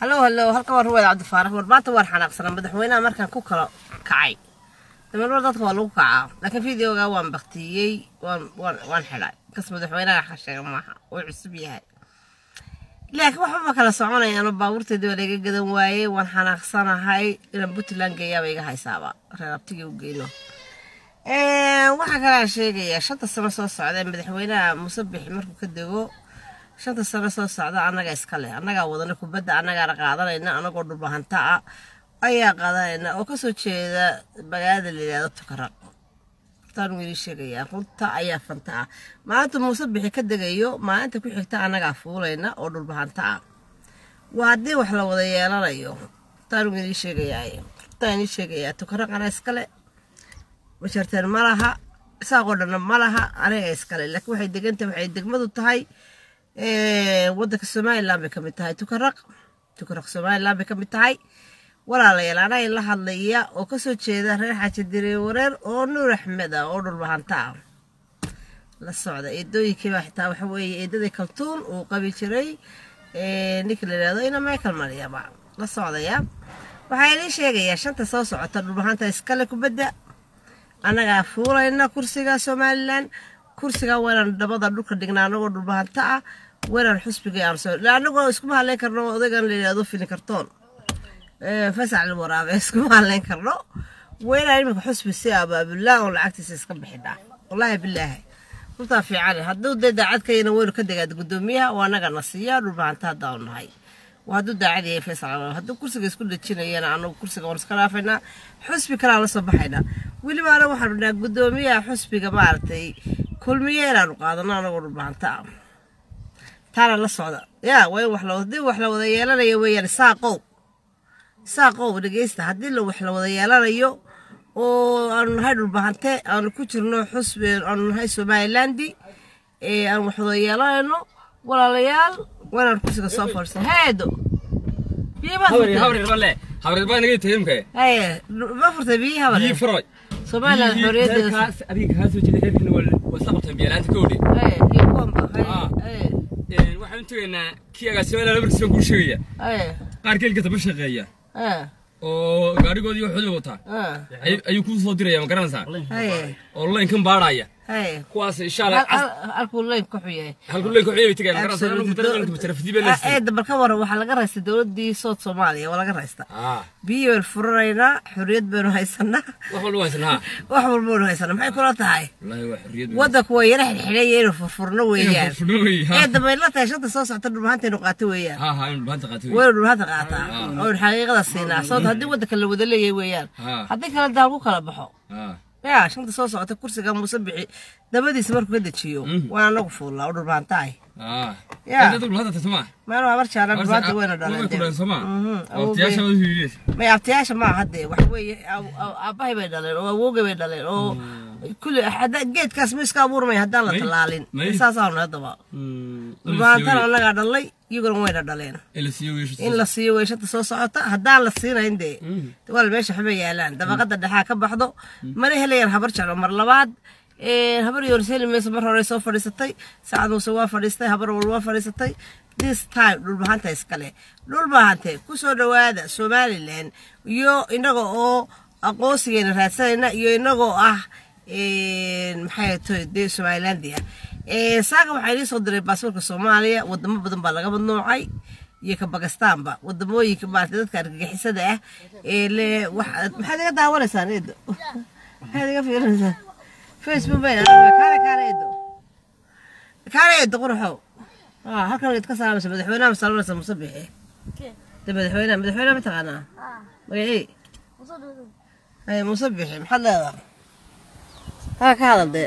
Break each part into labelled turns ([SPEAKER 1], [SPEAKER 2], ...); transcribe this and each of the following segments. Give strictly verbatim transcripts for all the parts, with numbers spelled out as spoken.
[SPEAKER 1] هلو هلو هلكا waa ruwayd Cabdi Faarax warbaata war xanaaqsan madaxweynaha markaan ku kala kacay dameer dadka waa lagu kacaa laakiin fiidiyoga waan baqtiyay waan waan xilay kas madaxweynaha xasheega maaha oo cusub yahay laakiin waxa ma kala soconayaan baabuurteeda waa laga gadan waayay waan xanaaqsanahay inaan Puntland geeyaba iga haysaaba reerabtiga u geeyno ee waxa kala sheegaya shanta sano soo socday madaxweynaha Musabix markuu ka dago shanta sano soo socda anaga iska leh anaga wadana kubadda anaga raqaadanayna anagoo dhulbahanta ah ayaa qaadanayna oo ka soo jeeda bagada leeyahay tukaraq taan wiil sheegaya runta ayaa fanta ah maanta Musabix ka dagayo maanta ku xigta anaga fuulayna oo dhulbahanta ah waadii wax la wada yeelanayo taan wiil sheegaya taan sheegaya tukaraq ana iska leh washartan malaha saaqo dhan malaha aniga iska leh laakiin waxay deganta waxay degmadu tahay ee waddanka Soomaaliland ka mid tahay tukaraq tukaraq Soomaaliland ka mid tahay walaalayaal anay la hadlaya oo ka soo jeeda reer xaji diray wareer oo Nuur Axmed oo dhulbahanta la socda eedooyinkii baa xitaa waxa weeye eedada kaltuun oo qabi jiray ee ninkaleedo ina Michael Maryama la socdaya waxay la sheegayaan shanta soo socota dhulbahanta iska leh kubadda anaga fuulayna kursiga Soomaaliland kursiga weeran dabada dhulka dhignaano oo dhulbahanta ah weeran xusbiga aan soo laanagoo isku mahaleyn karno odagan leeyahay filin kartoon ee fasax waraabe isku mahaleyn karno weeran imika xusbi si abaabulaa oo lacagtiisa iska bixida wallahi billahi runta fiican haduu daacad ka yana weeru ka dagaad gudoomiyaha oo anaga nasiya dhulbahanta dawnahay وهذا داعي فيصل هذا كرسي يسكن للشينيين أنا كرسي قرص كلافنا حسبي كلا صباحنا واللي ما أروح من قدومية حسبي قبارتي كل مية أنا قاعدنا أنا أقول بعنتها ترى للصعدة يا وين وحلا وذي وحلا وذي يلا يوين ساقو ساقو ونجيست هدي له وحلا وذي يلا يو وأنا هيدو بعنتها أنا كنت إنه حسبي أنا هاي سومايلاندي إيه أنا وحلا يلا إنه ولا ليال وانا الكرسي صفر هادو بيبا
[SPEAKER 2] هوري هوري والله هوري بان نجي تهمك
[SPEAKER 1] ايه ما فرت بيه هوري
[SPEAKER 2] بي فروي
[SPEAKER 1] سومالا الحريه
[SPEAKER 2] كاس ابيك هاسو جدي هيركن وسقط بيلانت كودي
[SPEAKER 1] ايه في كومبا ايه
[SPEAKER 2] ايه waxaan tagaynaa kiyaga Soomaaliya laba soo guushaya
[SPEAKER 1] ايه
[SPEAKER 2] qaar keelka daba shaqeeya
[SPEAKER 1] ايه
[SPEAKER 2] oo gaarigoodii wuxuu wataa
[SPEAKER 1] ايه
[SPEAKER 2] ayuu ku soo diraya ma garanaysaa
[SPEAKER 1] ايه
[SPEAKER 2] online kan baaraya
[SPEAKER 1] ايه
[SPEAKER 2] kuwaas insha Allah
[SPEAKER 1] halku leen ku xiyay
[SPEAKER 2] halku leen ku xiyay tagay ma garanaysaa inuu dareenka tarafidi baa
[SPEAKER 1] eed eed barka war waxa laga raystay dawladii South Soomaaliya wala laga raystay
[SPEAKER 2] ah
[SPEAKER 1] biyo furayna xuriyad baan haysanaa
[SPEAKER 2] wax walba haysanaa
[SPEAKER 1] wax walba waan haysanaa maxay kula tahay
[SPEAKER 2] wallahi wax xuriyad
[SPEAKER 1] wadanku way yara xilxilay furfurno weeyaan
[SPEAKER 2] furfurno weeyaan
[SPEAKER 1] eed bayla tahay shanta soo socota dhulbahanta inuu qaato weeyaan
[SPEAKER 2] ha ha inuu dhulbahanta qaato
[SPEAKER 1] weeyaan dhulbahanta qaata oo xaqiiqada siinaa soo hadii wadanka la wada leeyahay weeyaan hadii kala daal ku kala baxo يا شنو تصوص على كرسي قام مسبحي دبدي سمر كده تشيو وانا نقفل لا اودر بانتاي
[SPEAKER 2] اه
[SPEAKER 1] يا
[SPEAKER 2] انت تقول هذا تسمع
[SPEAKER 1] ما انا عبرت على البانت وين دالين
[SPEAKER 2] كل سمع او تياش
[SPEAKER 1] ما يعطياش ما حد وحوي او اباي بيدالين او اوغي بيدالين او كل حد جيت كاس مسكا بور ما هدان لا تلالين اساسا هذا بانت انا دلي يقولون وين دالين
[SPEAKER 2] إلا سيو ويش
[SPEAKER 1] إلا سيو ويش تصوص عطا هدان للصينة عندي تقول بيش حبي يالان دبقة الدحاء كبحضو مري هلي هبرش على مر لبعض إيه هبر يرسل ميس مر هري سوف فريستي ساعد وسوا فريستي هبر والوا فريستي this time دول بهانتا إسكالي دول بهانتا كوسو دوادة سومالي لين يو إنغو أو أقوسي إن راسينا يو إنغو أه إيه محيطو دي سوماليلانديا ee saaqa waxay li soo diray baasaboorka Soomaaliya wadamo badan baa laga badnoocay iyo ka Pakistan ba wadamooyinka maartay dadka argagixisada ah ee le wax maxay laga daawanaysaa eedo maxay laga fiirinaysaa Facebook bay kale kale eedo kale eedo qurxo ah halkan idka salaamay madaxweynaha sallallahu Musabix ee madaxweynaha madaxweynaha ma taqaanaa magacii ay Musabix maxaa leedahay ha ka hadalde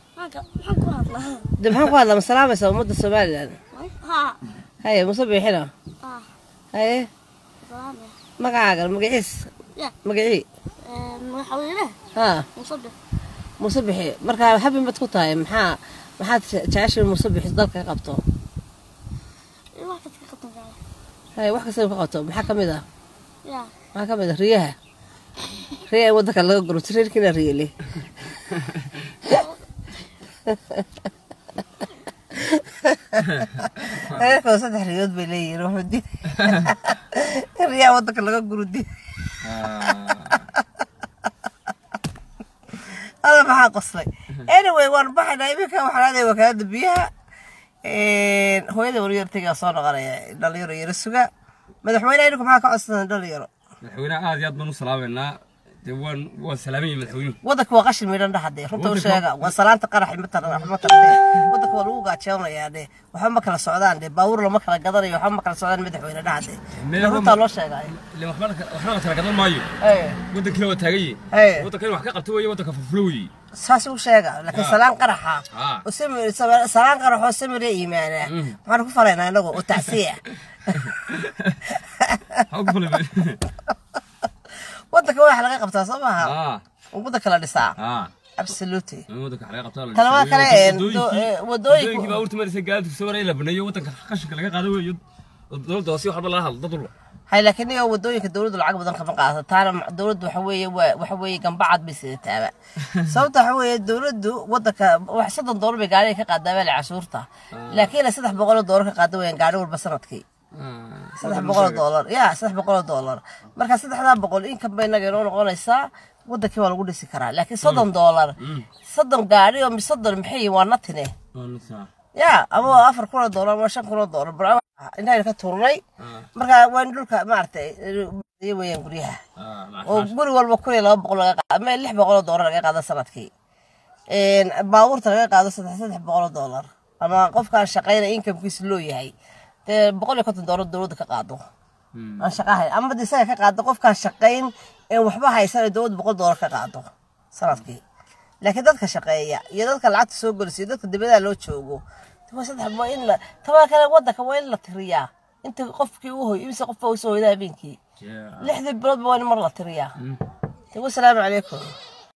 [SPEAKER 1] ده محن قال لهم سلام يسوي مدة سومالي ها هاي مصبي حنا اه هاي ما قاعد مقعيس مقعي
[SPEAKER 3] محاولة
[SPEAKER 1] ها
[SPEAKER 3] مصبي
[SPEAKER 1] مصبي مركا حبي ما تكون طايم محا محا تعيش المصبي ضلك قبطه
[SPEAKER 3] واحد قبطه
[SPEAKER 1] هاي واحد سوي قبطه محا كميده
[SPEAKER 3] يا
[SPEAKER 1] ما كميده ريها ريها ودك الله يقول ترير كنا ريلي هيك وسط رياض بلي يروح ودي الرياض ودك لغا قردي هذا ما قصلي anyway وان بحنا يبكى وحنا وكاد بيها هو يدي ورير تيجا صار غري دليرو يرسوغا مدحوينا إنكم معاك أصلا دليرو
[SPEAKER 2] مدحوينا عاد ياد منو سلامنا دوان وسلامي مدحوين
[SPEAKER 1] ودك وقش الميدان ده حدي رنت وشيغا وسلامت قرح متر رحمة ودك ولوغا تشاونا يعني وحما كلا سعودان دي باور لما كلا قدري وحما كلا سعودان مدحوينا ده حدي رنت لو شيغا
[SPEAKER 2] اللي وحنا وحنا كلا قدر مايو
[SPEAKER 1] ايه
[SPEAKER 2] ودك لو تاغي
[SPEAKER 1] ايه
[SPEAKER 2] ودك wax ka qabto way wadka fufluwi
[SPEAKER 1] ساسو شيغا لكن سلام قرحا وسمر سلام قرح وسمر ايمانه waxaan ku faleynaa anagu oo tacsiya
[SPEAKER 2] hawgful
[SPEAKER 1] waddanka waxa laga qabtaa Soomaha ah waddanka la dhisaa ah absolutely
[SPEAKER 2] waddanka waxa laga qabtaa
[SPEAKER 1] talaba kale wadooyinka
[SPEAKER 2] baa urta marisa gaad soo waray la banayo waddanka qashinka laga qaado weeyo dawladda si waxba la hadal dad hay laakiin iyo wadooyinka dawladdu lacag badan ka qaadato taana dawladdu waxa weeye waxa weeye gambacad biseetaaba sababta waxa weeye dawladdu waddanka wax soddon doolar bay gaari ka qaadaa la cashuurta laakiin saddex boqol doolar ka qaado weeyaan gaari walba sanadkii saddex boqol doolar ya saddex boqol doolar marka saddexda boqol in ka baynaga inoo noqonaysaa waddankii waa lagu dhisi karaa laakiin soddon doolar soddon gaari oo soddon maxay waa natine ya ama afar kun doolar ama shan kun doolar baa inta ka tuurnay marka waan dhulka maartay weeyaan guriyaha oo guri walba kun iyo laba boqol laga qaado ama lix boqol doolar laga qaado sanadkii een baabuurta laga qaado saddex boqol doolar ama qofka shaqeynaya income-kiisa loo yahay boqol iyo konton doolar dawladda ka qaado aan shaqahay ama disaga ka qaado qofka shaqeyn ee waxba haysan dawladda boqol doolar ka qaado sanadkii laakiin dadka shaqeeya iyo dadka lacagta soo golisay dadka dibadda loo joogo waa saddex ma in la tabaa kale waddanka waa in la tiriyaa inta qofkii uu hooyo imisa qof uu soo wada habeenkii lixda bilood waa in mar la tiriyaa wassalaamu calaykum